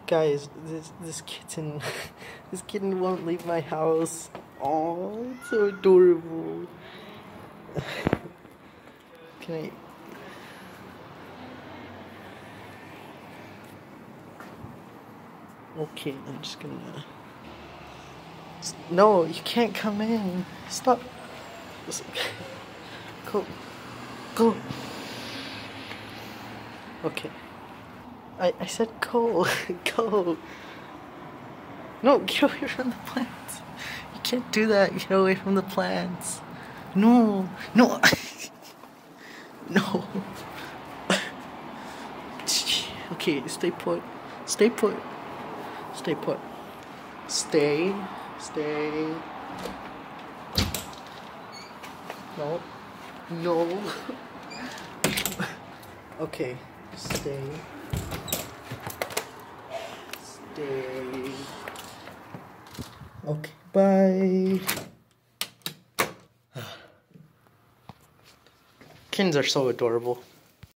Guys, this kitten, this kitten won't leave my house. Oh, it's so adorable. Can I? Okay, I'm just gonna. No, you can't come in. Stop. Go. Go. Okay. I said go. Go. No, get away from the plants. You can't do that. Get away from the plants. No. No. No. Okay, stay put. Stay put. Stay put. Stay. Stay. No. No. Okay. Stay. Stay. Okay. Bye. Kittens are so adorable.